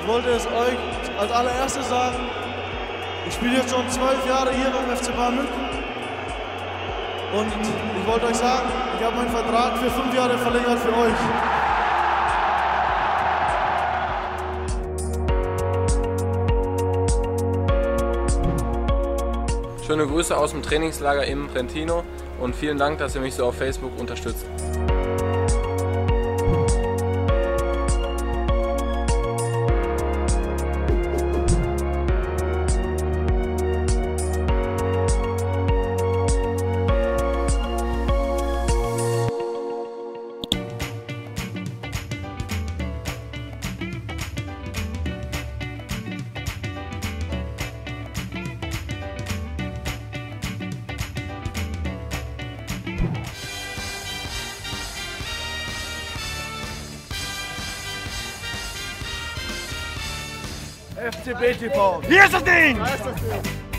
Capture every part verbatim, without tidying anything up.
Ich wollte es euch als allererstes sagen, ich spiele jetzt schon zwölf Jahre hier beim F C Bayern München. Und ich wollte euch sagen, ich habe meinen Vertrag für fünf Jahre verlängert für euch. Schöne Grüße aus dem Trainingslager im Trentino und vielen Dank, dass ihr mich so auf Facebook unterstützt. F C B T V. Hier ist das Ding! Da ist das Ding.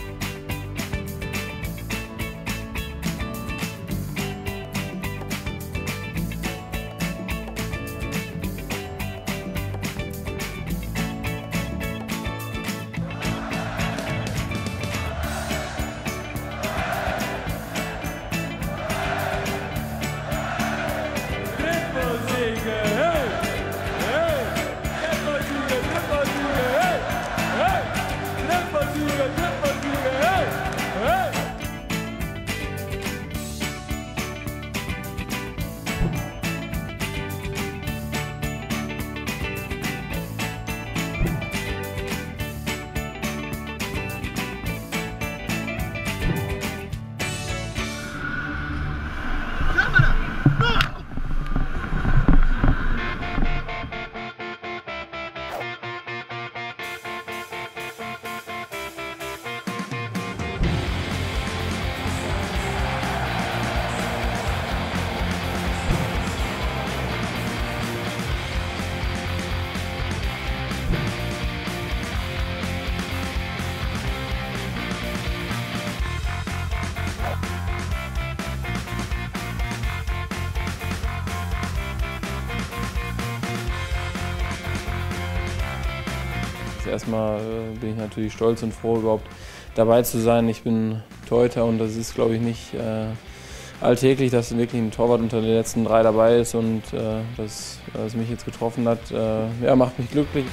Erstmal äh, bin ich natürlich stolz und froh, überhaupt dabei zu sein. Ich bin Torhüter und das ist, glaube ich, nicht äh, alltäglich, dass wirklich ein Torwart unter den letzten drei dabei ist und äh, dass es mich jetzt getroffen hat. Äh, ja, macht mich glücklich.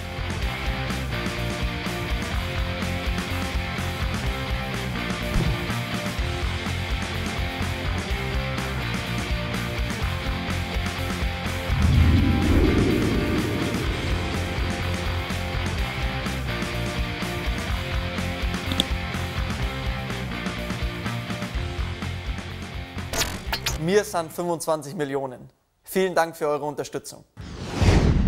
Mir sind fünfundzwanzig Millionen. Vielen Dank für eure Unterstützung.